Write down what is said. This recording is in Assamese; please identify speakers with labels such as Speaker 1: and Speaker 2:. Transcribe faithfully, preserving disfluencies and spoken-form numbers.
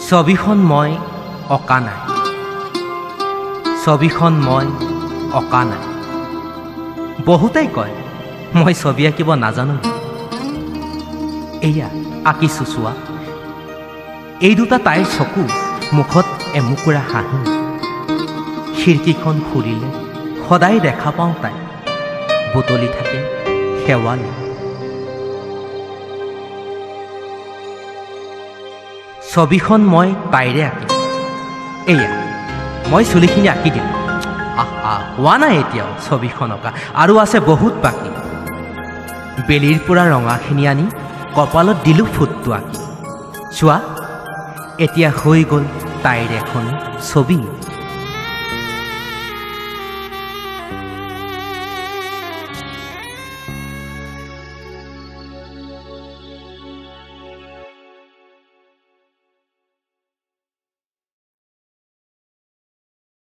Speaker 1: ছবিখন মই অঁকা নাই, ছবিখন মই অঁকা নাই। বহুতেই কয় মই ছবি আঁকিব নাজানো। এয়া আঁকিছো চোৱা, এই দুটা তাইৰ চকু, মুখত এমুকুৰা হাঁহি। খিৰিকীখন খুলিলে সদায় দেখা পাওঁ তাই, বুটলি থাকে শেৱালি। ছবিখন মই তাইৰে আঁকিম। এয়া মই চুলিখিনি আঁকি দিম। আহা, হোৱা নাই এতিয়াও ছবিখন অঁকা, আৰু আছে বহুত বাকী। বেলিৰ পৰা ৰঙাখিনি আনি কপালত দিলোঁ ফুটটো আঁকি। চোৱা এতিয়া হৈ গ'ল তাইৰ এখন ছবি।